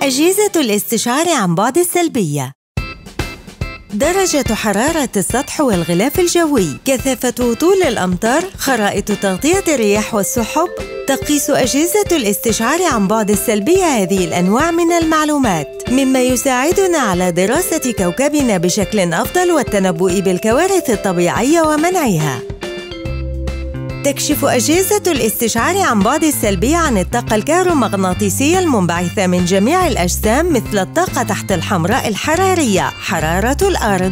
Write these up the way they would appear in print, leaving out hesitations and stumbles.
أجهزة الاستشعار عن بعد السلبية. درجة حرارة السطح والغلاف الجوي، كثافة هطول الأمطار، خرائط تغطية الرياح والسحب. تقيس أجهزة الاستشعار عن بعد السلبية هذه الأنواع من المعلومات، مما يساعدنا على دراسة كوكبنا بشكل أفضل والتنبؤ بالكوارث الطبيعية ومنعها. تكشف أجهزة الاستشعار عن بعد السلبية عن الطاقة الكهرومغناطيسية المنبعثة من جميع الأجسام، مثل الطاقة تحت الحمراء الحرارية، حرارة الأرض.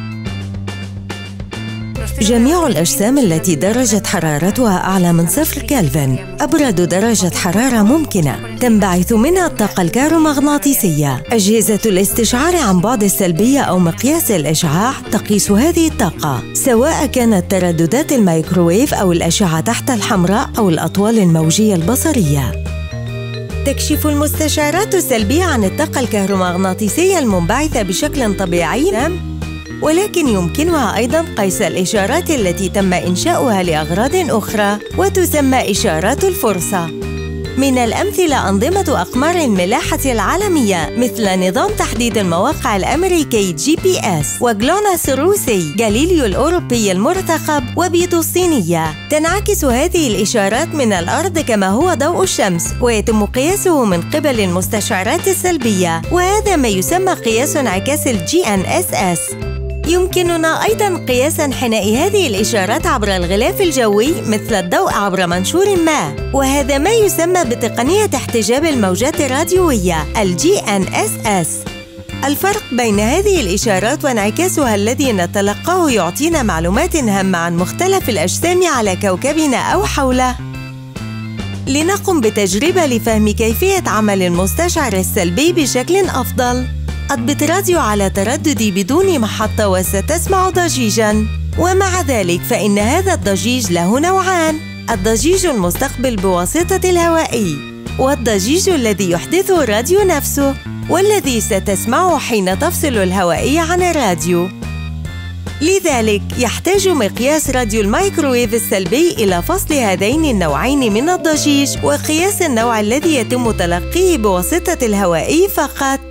جميع الأجسام التي درجة حرارتها أعلى من 0 كلفن أبرد درجة حرارة ممكنة، تنبعث منها الطاقة الكهرومغناطيسية. أجهزة الاستشعار عن بعد السلبية أو مقياس الإشعاع تقيس هذه الطاقة، سواء كانت ترددات الميكروويف أو الأشعة تحت الحمراء أو الأطوال الموجية البصرية. تكشف المستشعرات السلبية عن الطاقة الكهرومغناطيسية المنبعثة بشكل طبيعي، ولكن يمكنها أيضاً قيس الإشارات التي تم إنشاؤها لأغراض أخرى وتسمى إشارات الفرصة. من الأمثلة أنظمة أقمار الملاحة العالمية مثل نظام تحديد المواقع الأمريكي GPS، وجلوناس الروسي، جاليليو الأوروبي المرتقب، وبيتو الصينية. تنعكس هذه الإشارات من الأرض كما هو ضوء الشمس، ويتم قياسه من قبل المستشعرات السلبية، وهذا ما يسمى قياس انعكاس GNSS. يمكننا أيضاً قياس انحناء هذه الإشارات عبر الغلاف الجوي مثل الضوء عبر منشور ما، وهذا ما يسمى بتقنية احتجاب الموجات الراديوية GNSS. الفرق بين هذه الإشارات وانعكاسها الذي نتلقاه يعطينا معلومات هامة عن مختلف الأجسام على كوكبنا أو حوله. لنقم بتجربة لفهم كيفية عمل المستشعر السلبي بشكل أفضل. أضبط راديو على ترددي بدون محطة وستسمع ضجيجاً، ومع ذلك فإن هذا الضجيج له نوعان: الضجيج المستقبل بواسطة الهوائي، والضجيج الذي يحدثه الراديو نفسه، والذي ستسمعه حين تفصل الهوائي عن الراديو. لذلك يحتاج مقياس راديو الميكروويف السلبي إلى فصل هذين النوعين من الضجيج وقياس النوع الذي يتم تلقيه بواسطة الهوائي فقط.